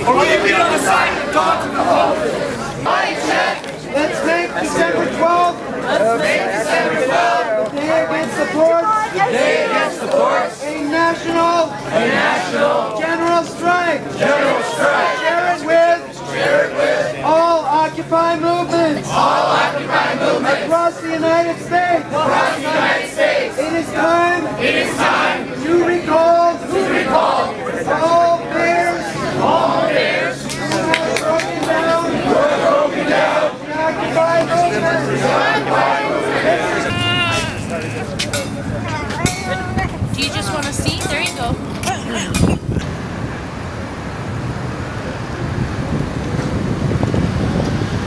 or we will be on the side of the dogs and the homeless. Let's make December 12th. Let's make December 12th. The day against the ports. The day against the ports. A national general strike. General strike. Share it with all Occupy movements. All Occupy movements across the United States. Across the United States. It is time.